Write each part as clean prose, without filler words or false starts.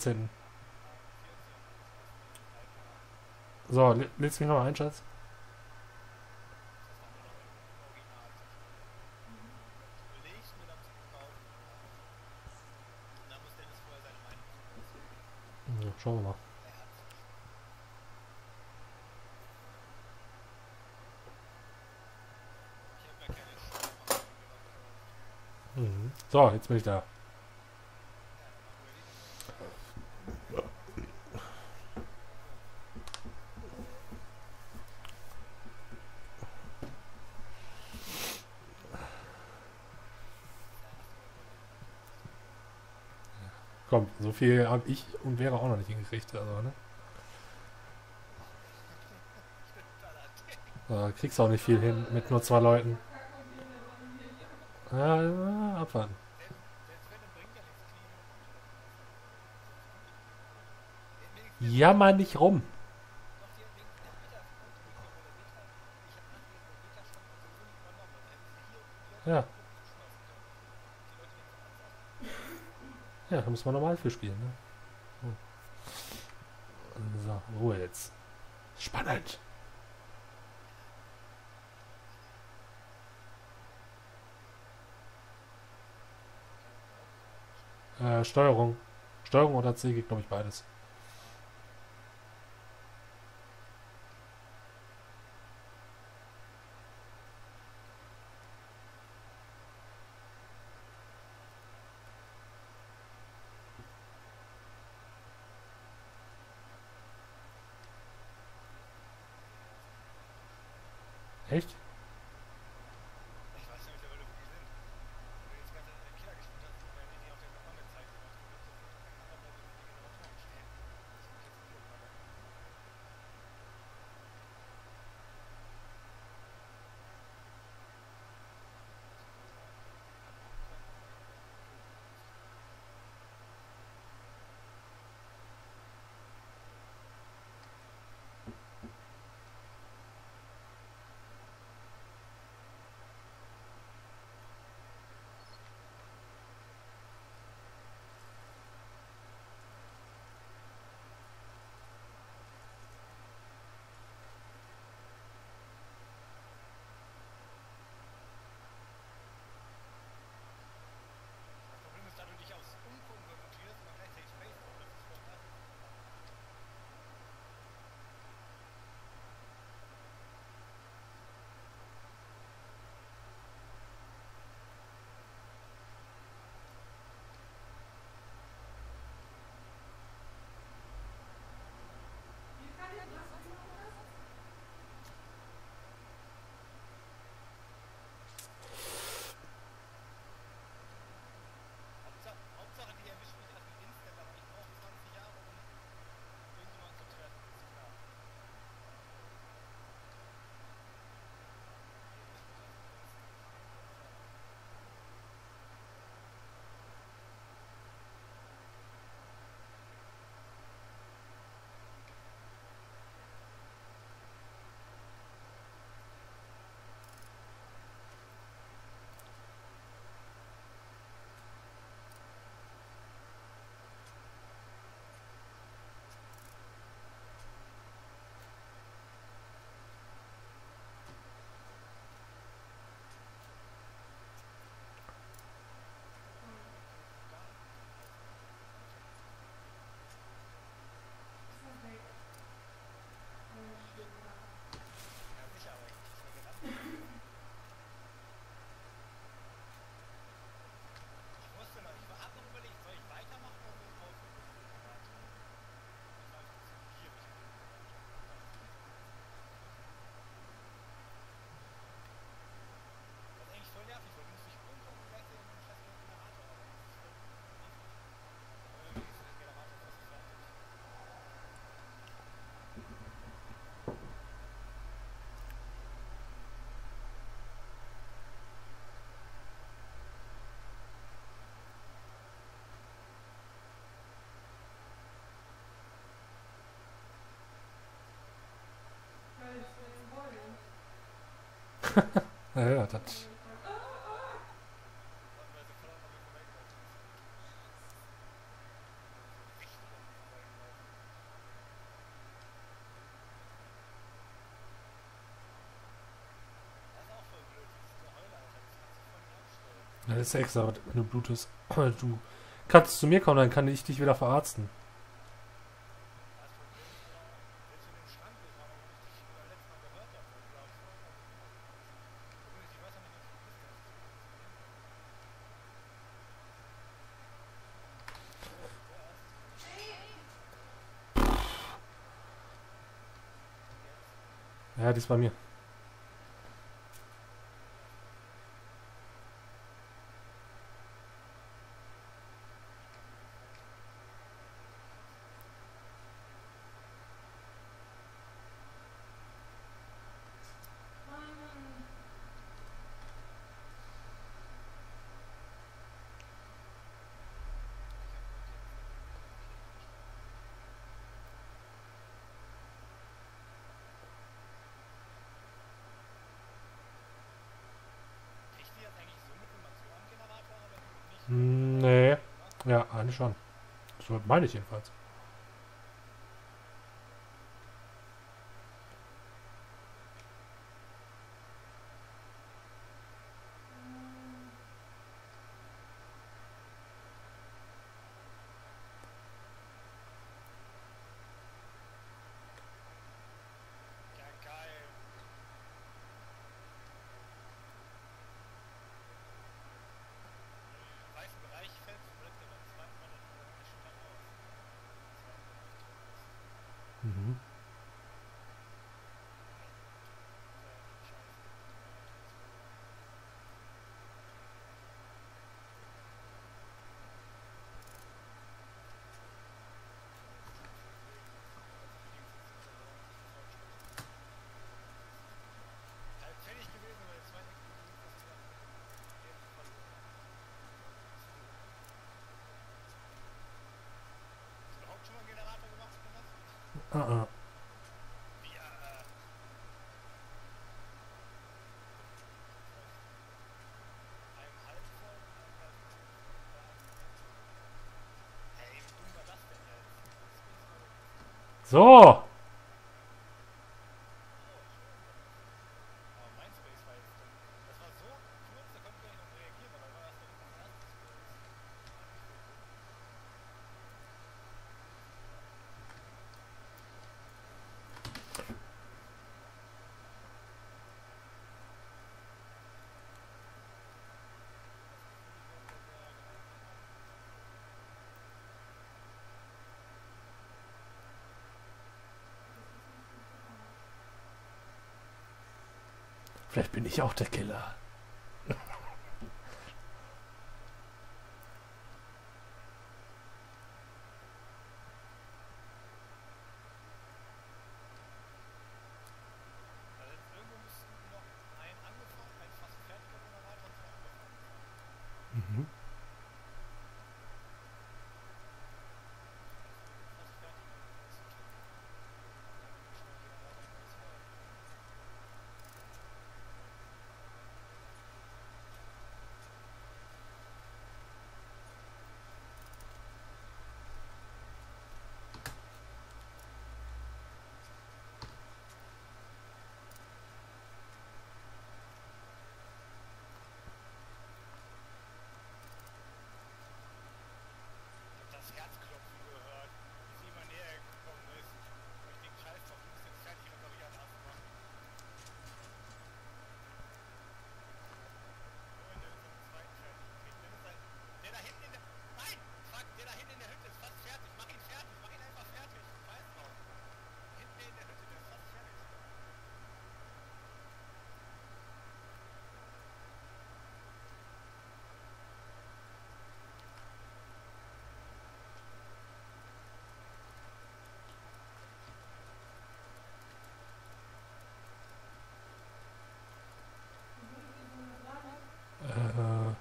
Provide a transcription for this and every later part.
14. So, lädst du mich noch ein, Schatz? Ja, schauen wir mal. Mhm. So, jetzt bin ich da. Komm, so viel habe ich und wäre auch noch nicht hingekriegt. Also, ne? Kriegst auch nicht viel hin mit nur 2 Leuten. Ja, abwarten. Jammer nicht rum. Ja, ja, da muss man normal für spielen. Ne? So, Ruhe jetzt. Spannend. Steuerung. Steuerung oder C geht, glaube ich, beides. Echt? Ja, ja, das. Das ist ja extra, wenn du blutest. Du kannst zu mir kommen, dann kann ich dich wieder verarzten. Das Problem ist aber auch, selbst wenn du im Schrank bist, war noch nicht dich beim letzten Mal gehört habe, wo du glaubst, zumindest ich weiß noch nicht, was du bist, das ist und jetzt, Ja, die ist bei mir. kriegt die das eigentlich so mit dem Generator, oder nicht? Nee. Ja, eigentlich schon. So meine ich jedenfalls. Ja, geil. Im weißen Bereich fällt, bleibt der beim zweiten Mal dann erschüttert aus. Im zweiten Bereich tot ist. Mhm. Scheiße. Generator ist verloren. Halb fertig gewesen, aber der zweite Explosiv ist wieder jetzt verloren. Hast du überhaupt schon mal einen Generator gemacht, Jonas? Ah, ah. Wie, einem halb voll und einem halb voll. Oder einem Hey, wie dumm war das denn jetzt? Space Mode. So! Oh, schön, Jonas. Aber mein Space war jetzt dumm. Das war so kurz, da konnte ich gar nicht noch reagieren, aber war das direkt das erste Space. War nicht so dumm. Das Gefühl, ich werde sehr geheimnisvoll. Vielleicht bin ich auch der Killer. Also irgendwo müssten noch ein angefangen, ein fast fertiger Generator und zwei angefangen sein. Mhm. Also mit dem fast fertigen ist ein Tipp. Da wird mir schon mal ein Generator Nummer 2. Ich hab das Herzklopfen gehört, wie sie immer näher gekommen ist. Und ich denke, scheiß drauf, du bist jetzt fertig, reparieren, ausmachen. Nö, nö, sind zweiten fertig. Okay, Dennis, der da hinten in der... Nein! Fuck, der da hinten in der Hütte ist fast fertig. Mach ihn fertig, mach ihn einfach fertig. Scheiß drauf. Hinten in der Hütte, der ist fast fertig. Äh,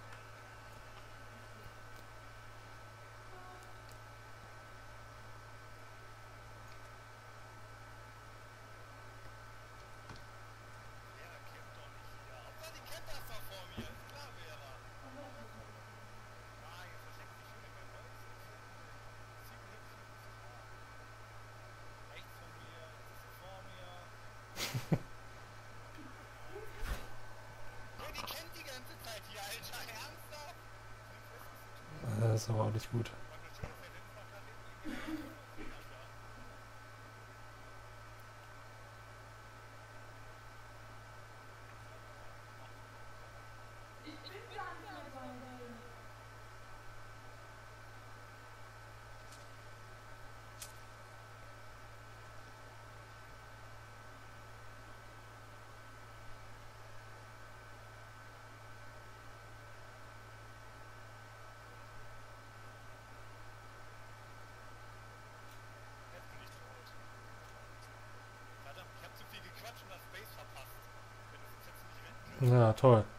Vera campt doch nicht hier. Hauptsache die campt erstmal vor mir. Ist klar, Vera. Ah, jetzt versteckt sich schön in den Holz. Sieht hübsch aus. Ah. Rechts von mir, jetzt ist sie vor mir. Ja, die campt die ganze Zeit hier, Alter. ist aber auch nicht gut. Und eine schöne Versetzung nach hinten in die Richtung. Jetzt bin ich tot. Verdammt, ich habe zu viel gequatscht und das Space verpasst. Wenn das jetzt nicht wenden. Ja, toll.